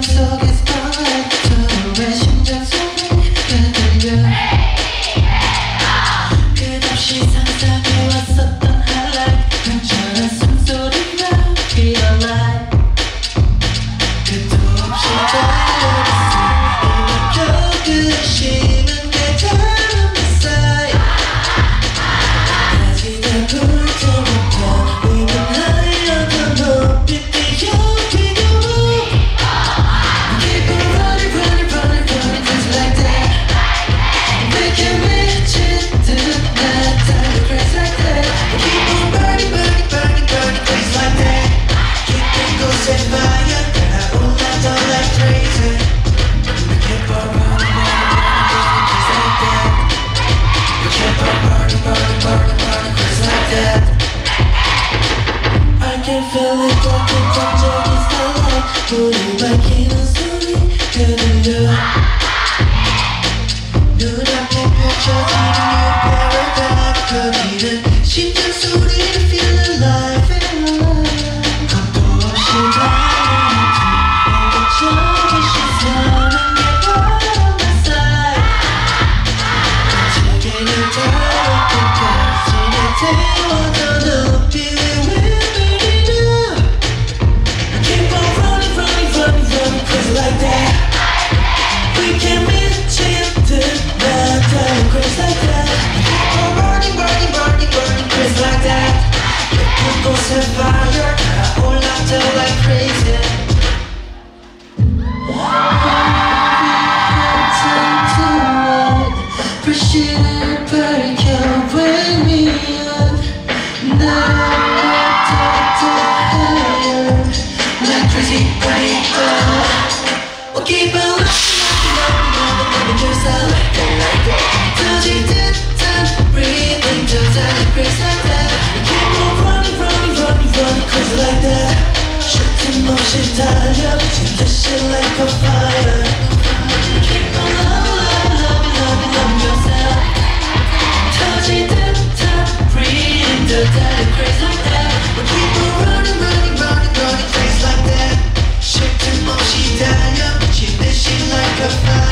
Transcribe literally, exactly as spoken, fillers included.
속에 starlight 서로의 심장 소리가 들려 끝없이 상상해왔었던 highlight 간절한 숨소리가 feel alive 끝도 없이 달려갔어 이렇게 심은 게 다른 뱃살 다시 다 불 때부터 우린 하려 더 높이 뛰어 우리 밝히는 소리가 들려 눈앞에 펼쳐지는 new paradise 거기는 심장 소리를 feel alive 겁도 없이 달리는 내가 저기 시선은 게 바로 내 side 세계를 닿을 때까지 내 태워져 높이 like that we can reach it to the time crazy like that keep on burning burning burning burning crazy like that 예쁜 곳에 fire 달아올랐죠 like crazy 불씨를 밝혀 wake me up 나를 더 higher like crazy right now keep on loving, loving, loving yourself like that 터질 듯한 breathing just like crazy like that keep on running, running, running, running crazy like that 쉴 틈 없이 달려 미친 듯이 like a fire keep on loving, loving, loving, loving yourself 터질 듯한 breathing just like crazy like that keep on running, running, running, running crazy like that 쉴 틈 없이 달려 like a fire